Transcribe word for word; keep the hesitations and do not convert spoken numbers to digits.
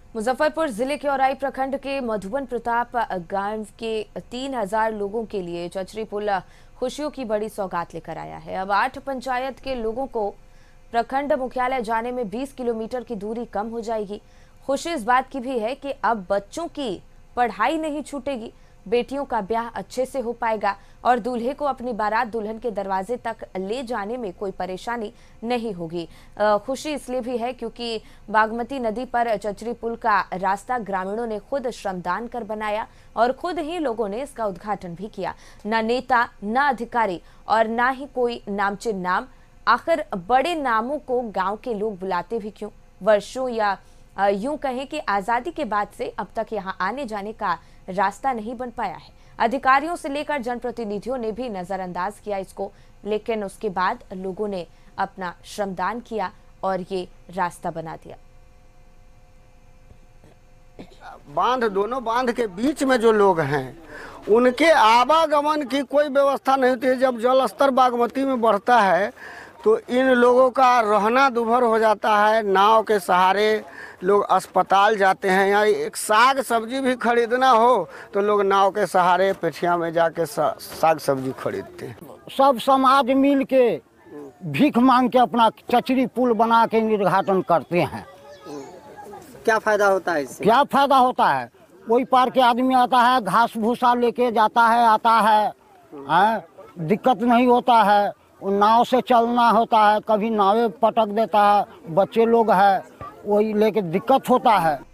मुजफ्फरपुर जिले के औराई प्रखंड के मधुबन प्रताप गांव के तीन हजार लोगों के लिए चचरी पुल खुशियों की बड़ी सौगात लेकर आया है। अब आठ पंचायत के लोगों को प्रखंड मुख्यालय जाने में बीस किलोमीटर की दूरी कम हो जाएगी। खुशी इस बात की भी है कि अब बच्चों की पढ़ाई नहीं छूटेगी, बेटियों का ब्याह अच्छे से हो पाएगा और दूल्हे को अपनी बारात दुल्हन के दरवाजे तक ले जाने में कोई परेशानी नहीं होगी। खुशी इसलिए भी है क्योंकि बागमती नदी पर चचरी पुल का रास्ता ग्रामीणों ने खुद श्रमदान कर बनाया और खुद ही लोगों ने इसका उद्घाटन भी किया। न नेता, न अधिकारी और न ही कोई नामचीन नाम। आखिर बड़े नामों को गांव के लोग बुलाते भी क्यों? वर्षों या यूं कहें कि आजादी के बाद से अब तक यहां आने जाने का रास्ता नहीं बन पाया है। अधिकारियों से लेकर जनप्रतिनिधियों ने भी नजरअंदाज किया इसको, लेकिन उसके बाद लोगों ने अपना श्रमदान किया और ये रास्ता बना दिया। बांध दोनों बांध के बीच में जो लोग हैं उनके आवागमन की कोई व्यवस्था नहीं होती है। जब जल स्तर बागमती में बढ़ता है तो इन लोगों का रहना दुभर हो जाता है। नाव के सहारे लोग अस्पताल जाते हैं, या एक साग सब्जी भी खरीदना हो तो लोग नाव के सहारे पेठिया में जाके साग सब्जी खरीदते हैं। सब समाज मिल के भीख मांग के अपना चचरी पुल बना के निर्घाटन करते हैं। क्या फायदा होता है इससे? क्या फायदा होता है? वही पार के आदमी आता है, घास भूसा लेके जाता है, आता है, है? दिक्कत नहीं होता है। नाव से चलना होता है, कभी नावे पटक देता है, बच्चे लोग हैं, वही लेके दिक्कत होता है।